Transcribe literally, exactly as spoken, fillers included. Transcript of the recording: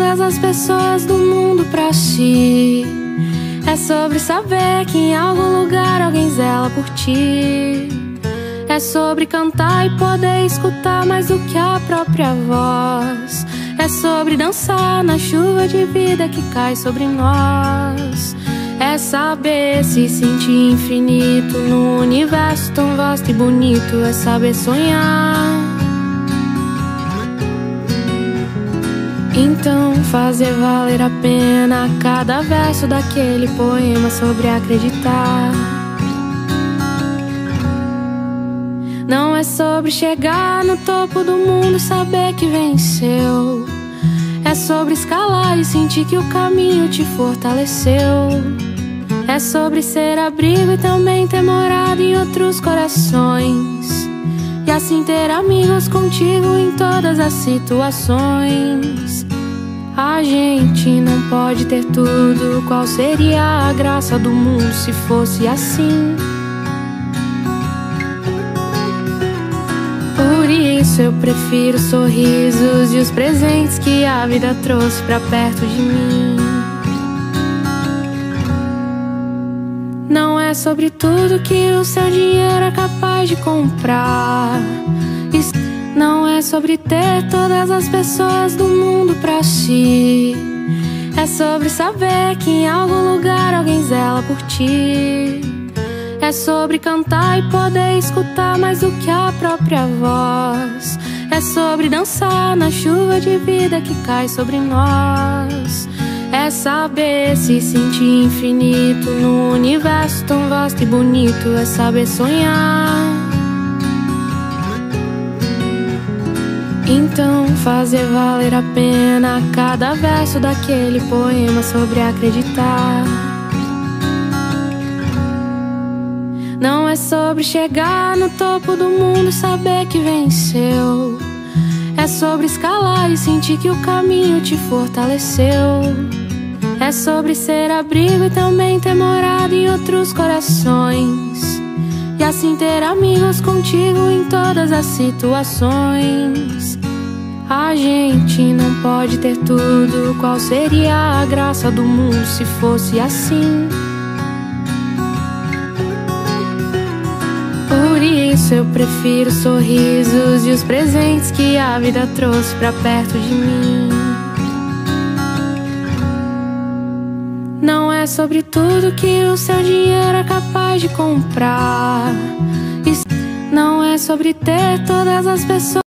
todas as pessoas do mundo pra si. É sobre saber que em algum lugar alguém zela por ti. É sobre cantar e poder escutar mais do que a própria voz. É sobre dançar na chuva de vida que cai sobre nós. É saber se sentir infinito no universo tão vasto e bonito. É saber sonhar. Então fazer valer a pena cada verso daquele poema sobre acreditar. Não é sobre chegar no topo do mundo e saber que venceu. É sobre escalar e sentir que o caminho te fortaleceu. É sobre ser abrigo e também ter morado em outros corações. E assim ter amigos contigo em todas as situações. A gente não pode ter tudo. Qual seria a graça do mundo se fosse assim? Por isso eu prefiro os sorrisos e os presentes que a vida trouxe pra perto de mim. Não é sobre tudo que o seu dinheiro é capaz de comprar. Isso não é sobre ter todas as pessoas do mundo pra si. É sobre saber que em algum lugar alguém zela por ti. É sobre cantar e poder escutar mais do que a própria voz. É sobre dançar na chuva de vida que cai sobre nós. É saber se sentir infinito no universo tão vasto e bonito. É saber sonhar. Então fazer valer a pena cada verso daquele poema sobre acreditar. Não é sobre chegar no topo do mundo e saber que venceu. É sobre escalar e sentir que o caminho te fortaleceu. É sobre ser abrigo e também ter morado em outros corações. E assim ter amigos contigo em todas as situações. A gente não pode ter tudo. Qual seria a graça do mundo se fosse assim? Por isso eu prefiro os sorrisos e os presentes que a vida trouxe pra perto de mim. Não é sobre tudo que o seu dinheiro é capaz de comprar. Isso não é sobre ter todas as pessoas